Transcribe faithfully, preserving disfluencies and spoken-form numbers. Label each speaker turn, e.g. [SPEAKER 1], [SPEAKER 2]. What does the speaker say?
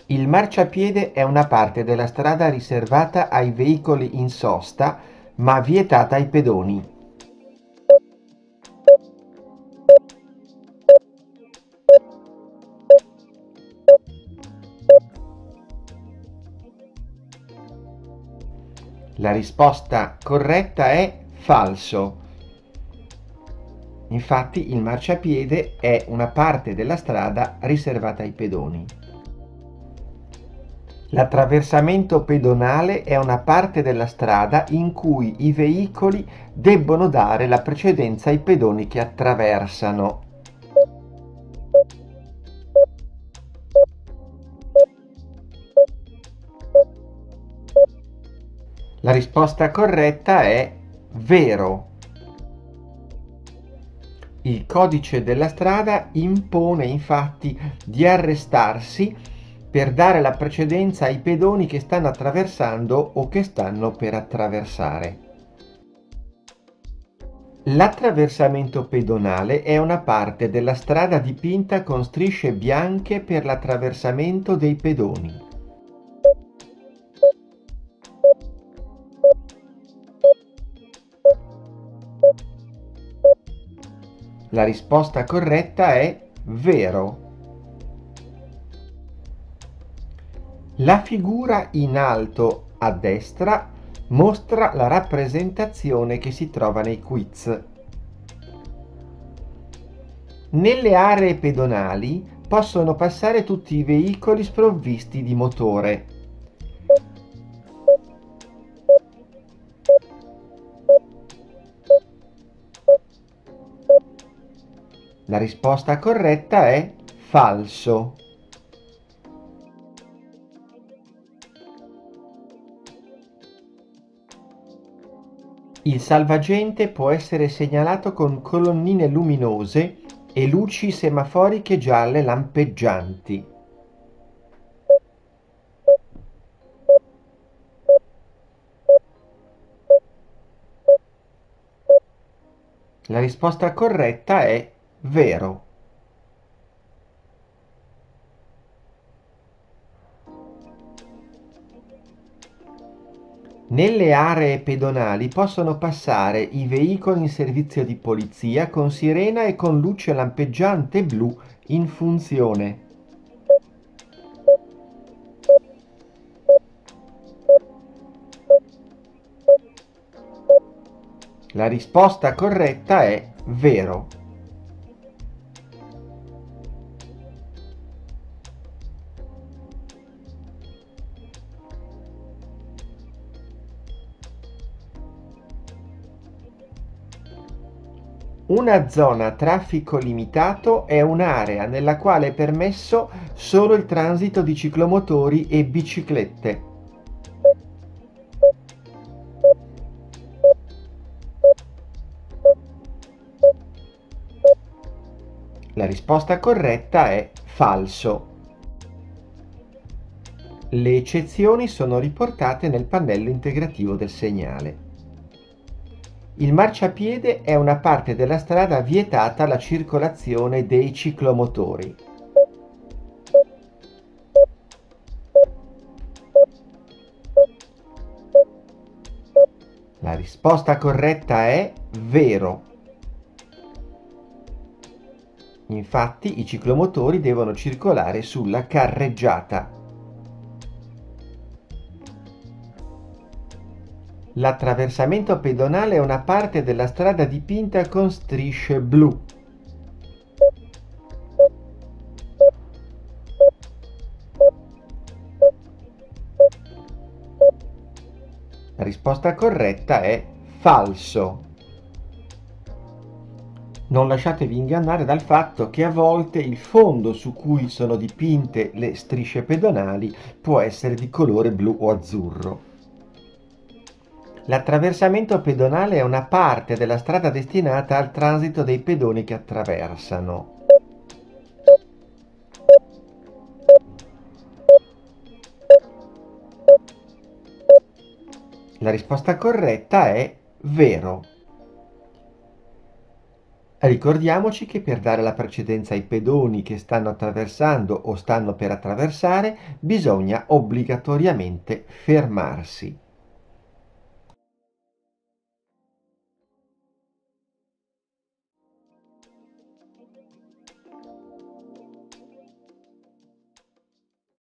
[SPEAKER 1] Il marciapiede è una parte della strada riservata ai veicoli in sosta, ma vietata ai pedoni. La risposta corretta è falso. Infatti il marciapiede è una parte della strada riservata ai pedoni. L'attraversamento pedonale è una parte della strada in cui i veicoli debbono dare la precedenza ai pedoni che attraversano. La risposta corretta è vero. Il codice della strada impone infatti di arrestarsi per dare la precedenza ai pedoni che stanno attraversando o che stanno per attraversare. L'attraversamento pedonale è una parte della strada dipinta con strisce bianche per l'attraversamento dei pedoni. La risposta corretta è vero. La figura in alto a destra mostra la rappresentazione che si trova nei quiz. Nelle aree pedonali possono passare tutti i veicoli sprovvisti di motore. La risposta corretta è falso. Il salvagente può essere segnalato con colonnine luminose e luci semaforiche gialle lampeggianti. La risposta corretta è vero. Nelle aree pedonali possono passare i veicoli in servizio di polizia con sirena e con luce lampeggiante blu in funzione. La risposta corretta è vero. Una zona a traffico limitato è un'area nella quale è permesso solo il transito di ciclomotori e biciclette. La risposta corretta è falso. Le eccezioni sono riportate nel pannello integrativo del segnale. Il marciapiede è una parte della strada vietata alla circolazione dei ciclomotori. La risposta corretta è vero. Infatti i ciclomotori devono circolare sulla carreggiata. L'attraversamento pedonale è una parte della strada dipinta con strisce blu. La risposta corretta è falso. Non lasciatevi ingannare dal fatto che a volte il fondo su cui sono dipinte le strisce pedonali può essere di colore blu o azzurro. L'attraversamento pedonale è una parte della strada destinata al transito dei pedoni che attraversano. La risposta corretta è vero. Ricordiamoci che per dare la precedenza ai pedoni che stanno attraversando o stanno per attraversare, bisogna obbligatoriamente fermarsi.